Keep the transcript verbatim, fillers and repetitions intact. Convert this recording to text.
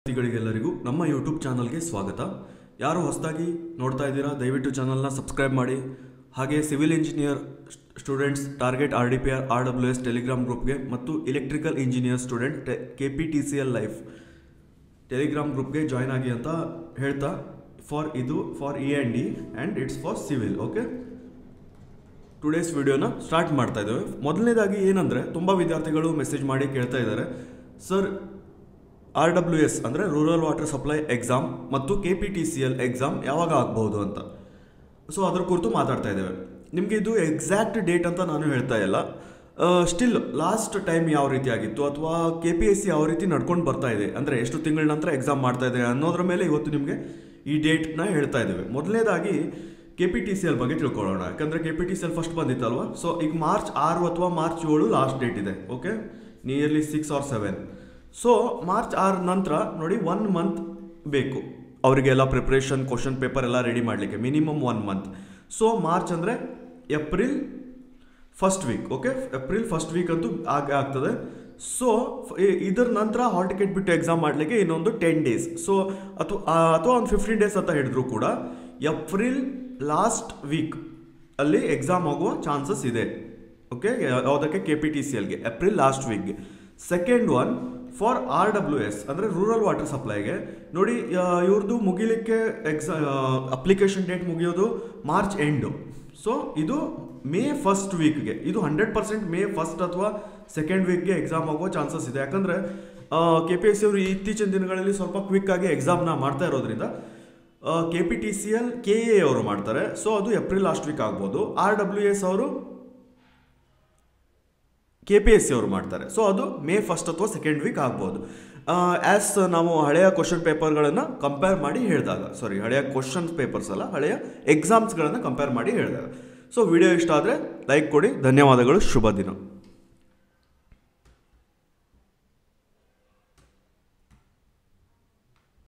ವಿದ್ಯಾರ್ಥಿಗಳಿಗೆಲ್ಲರಿಗೂ ನಮ್ಮ ಯೂಟ್ಯೂಬ್ ಚಾನಲ್ಗೆ ಸ್ವಾಗತ. ಯಾರು ಹೊಸದಾಗಿ ನೋಡ್ತಾ ಇದ್ದೀರಾ ದಯವಿಟ್ಟು ಚಾನಲ್ನ ಸಬ್ಸ್ಕ್ರೈಬ್ ಮಾಡಿ. ಹಾಗೆ civil engineer students target R D P R R W S telegram ಗ್ರೂಪ್ಗೆ ಮತ್ತು electrical engineer student K P T C L life telegram ಗ್ರೂಪ್ಗೆ ಜಾಯ್ನ್ ಆಗಿ ಅಂತ ಹೇಳ್ತಾ ಫಾರ್ ಇದು for E and D and it's for civil. Okay, today's ವಿಡಿಯೋನ start ಮಾಡ್ತಾ ಇದ್ದೇವೆ. ಮೊದಲನೇದಾಗಿ ಏನಂದರೆ ತುಂಬ ವಿದ್ಯಾರ್ಥಿಗಳು ಮೆಸೇಜ್ ಮಾಡಿ ಕೇಳ್ತಾ ಇದ್ದಾರೆ, ಸರ್ ಆರ್ ಡಬ್ಲ್ಯೂ ಎಸ್ ಅಂದರೆ ರೂರಲ್ ವಾಟರ್ ಸಪ್ಲೈ ಎಕ್ಸಾಮ್ ಮತ್ತು K P T C L exam ಯಾವಾಗ ಆಗ್ಬೋದು ಅಂತ. ಸೊ ಅದ್ರ ಕುರಿತು ಮಾತಾಡ್ತಾ ಇದ್ದೇವೆ. ನಿಮಗೆ ಇದು ಎಕ್ಸಾಕ್ಟ್ ಡೇಟ್ ಅಂತ ನಾನು ಹೇಳ್ತಾ ಇಲ್ಲ, ಸ್ಟಿಲ್ ಲಾಸ್ಟ್ ಟೈಮ್ ಯಾವ ರೀತಿ ಆಗಿತ್ತು ಅಥವಾ ಕೆ ಪಿ ಎಸ್ ಸಿ ಯಾವ ರೀತಿ ನಡ್ಕೊಂಡು ಬರ್ತಾ ಇದೆ, ಅಂದರೆ ಎಷ್ಟು ತಿಂಗಳ ನಂತರ ಎಕ್ಸಾಮ್ ಮಾಡ್ತಾ ಇದೆ ಅನ್ನೋದ್ರ ಮೇಲೆ ಇವತ್ತು ನಿಮಗೆ ಈ ಡೇಟ್ನ ಹೇಳ್ತಾ ಇದ್ದೇವೆ. ಮೊದಲನೇದಾಗಿ K P T C L ಬಗ್ಗೆ ತಿಳ್ಕೊಳ್ಳೋಣ, ಯಾಕಂದರೆ K P T C L first ಬಂದಿತ್ತಲ್ವ. ಸೊ ಈಗ ಮಾರ್ಚ್ ಆರು ಅಥವಾ ಮಾರ್ಚ್ ಏಳು ಲಾಸ್ಟ್ ಡೇಟ್ ಇದೆ. Okay, nearly six or seven. So March ಆರು ನಂತರ ನೋಡಿ ಒನ್ ಮಂತ್ ಬೇಕು ಅವರಿಗೆಲ್ಲ ಪ್ರಿಪ್ರೇಷನ್ ಕ್ವಶನ್ ಪೇಪರ್ ಎಲ್ಲ ರೆಡಿ ಮಾಡಲಿಕ್ಕೆ, minimum one month. So March ಅಂದರೆ April first week. Okay, April first week ಅಂತೂ ಆಗ ಆಗ್ತದೆ. ಸೊ ಇದರ ನಂತರ ಹಾಲ್ ಟಿಕೆಟ್ ಬಿಟ್ಟು ಎಕ್ಸಾಮ್ ಮಾಡಲಿಕ್ಕೆ ಇನ್ನೊಂದು ಟೆನ್ ಡೇಸ್ ಸೊ ಅಥವಾ ಅಥವಾ ಒಂದು ಫಿಫ್ಟೀನ್ ಡೇಸ್ ಅಂತ ಹೇಳಿದ್ರು ಕೂಡ ಏಪ್ರಿಲ್ ಲಾಸ್ಟ್ ವೀಕ್ ಅಲ್ಲಿ ಎಕ್ಸಾಮ್ ಆಗುವ ಚಾನ್ಸಸ್ ಇದೆ. ಓಕೆ, ಯಾವುದಕ್ಕೆ ಕೆ ಪಿ ಟಿ ಸಿ ಎಲ್ಗೆ ಏಪ್ರಿಲ್ ಲಾಸ್ಟ್ ವೀಕ್ಗೆ. Second one for R W S ಅಂದರೆ ರೂರಲ್ ವಾಟರ್ ಸಪ್ಲೈಗೆ ನೋಡಿ, ಇವ್ರದ್ದು ಮುಗಿಲಿಕ್ಕೆ ಎಕ್ಸಾ ಅಪ್ಲಿಕೇಶನ್ ಡೇಟ್ ಮುಗಿಯೋದು ಮಾರ್ಚ್ ಎಂಡು. ಸೊ ಇದು ಮೇ ಫಸ್ಟ್ ವೀಕ್ಗೆ, ಇದು ಹಂಡ್ರೆಡ್ ಪರ್ಸೆಂಟ್ ಮೇ ಫಸ್ಟ್ ಅಥವಾ ಸೆಕೆಂಡ್ ವೀಕ್ಗೆ ಎಕ್ಸಾಮ್ ಆಗುವ ಚಾನ್ಸಸ್ ಇದೆ. ಯಾಕಂದರೆ ಕೆ ಪಿ ಎಸ್ ಸಿ ಅವರು ಇತ್ತೀಚಿನ ದಿನಗಳಲ್ಲಿ ಸ್ವಲ್ಪ ಕ್ವಿಕ್ಕಾಗಿ ಎಕ್ಸಾಮ್ನ ಮಾಡ್ತಾ ಇರೋದ್ರಿಂದ K P T C L K A ಅವರು ಮಾಡ್ತಾರೆ. ಸೊ ಅದು ಏಪ್ರಿಲ್ ಲಾಸ್ಟ್ ವೀಕ್ ಆಗ್ಬೋದು. ಆರ್ ಡಬ್ಲ್ಯೂ ಎಸ್ ಅವರು ಕೆ ಪಿ ಎಸ್ ಸಿ ಅವರು ಮಾಡ್ತಾರೆ. ಸೊ ಅದು ಮೇ ಫಸ್ಟ್ ಅಥವಾ ಸೆಕೆಂಡ್ ವೀಕ್ ಆಗ್ಬೋದು. ಆ್ಯಸ್ ನಾವು ಹಳೆಯ ಕ್ವಶನ್ ಪೇಪರ್ಗಳನ್ನು ಕಂಪೇರ್ ಮಾಡಿ ಹೇಳಿದಾಗ, ಸಾರಿ ಹಳೆಯ ಕ್ವಶನ್ ಪೇಪರ್ಸ್ ಅಲ್ಲ, ಹಳೆಯ ಎಕ್ಸಾಮ್ಸ್ಗಳನ್ನು ಕಂಪೇರ್ ಮಾಡಿ ಹೇಳಿದಾಗ. ಸೊ ವಿಡಿಯೋ ಇಷ್ಟ ಆದರೆ ಲೈಕ್ ಕೊಡಿ. ಧನ್ಯವಾದಗಳು. ಶುಭ ದಿನ.